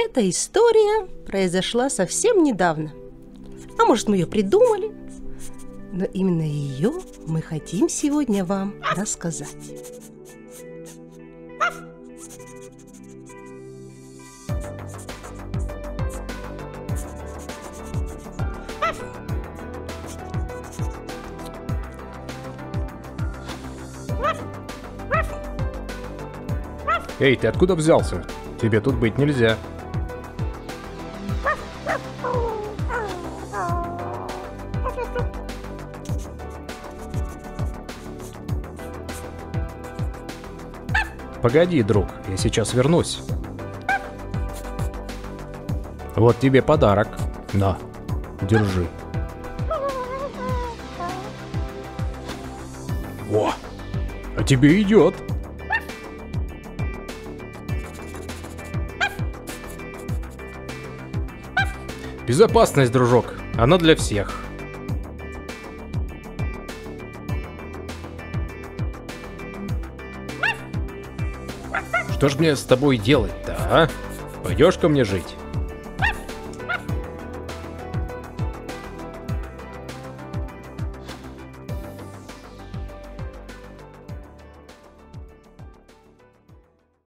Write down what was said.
эта история произошла совсем недавно. А может, мы ее придумали? Но именно ее мы хотим сегодня вам рассказать. Эй, ты откуда взялся? Тебе тут быть нельзя. Погоди, друг, я сейчас вернусь. Вот тебе подарок. На, держи. О, а тебе идет. Безопасность, дружок, она для всех. Что ж мне с тобой делать-то, а? Пойдешь ко мне жить?